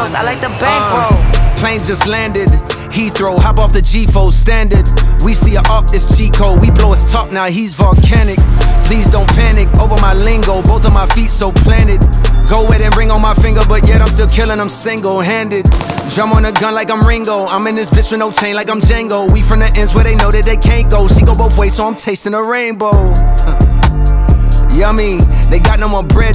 house, I like the bankroll. Plane just landed, Heathrow, hop off the G4 standard. We see a up, it's Chico, we blow his top now, he's volcanic. Please don't panic over my lingo, both of my feet so planted. Go with and ring on my finger, but yet I'm still killing them single-handed. Drum on a gun like I'm Ringo, I'm in this bitch with no chain like I'm Django. We from the ends where they know that they can't go. She go both ways, so I'm tasting a rainbow. Yummy, they got no more bread.